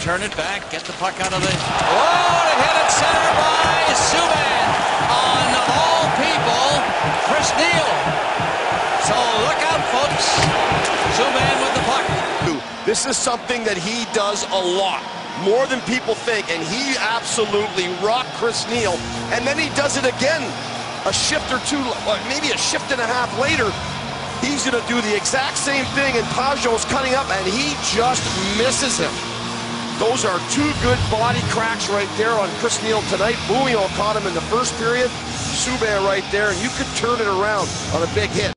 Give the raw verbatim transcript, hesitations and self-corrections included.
turn it back, get the puck out of the... Oh, to hit it center by Subban. On all people, Chris Neil. So look out, folks. Subban with the puck. This is something that he does a lot, more than people think, and he absolutely rocked Chris Neil. And then he does it again, a shift or two, maybe a shift and a half later. He's going to do the exact same thing, and Pageau's cutting up, and he just misses him. Those are two good body cracks right there on Chris Neil tonight. Bouillon caught him in the first period. Subban right there, and you could turn it around on a big hit.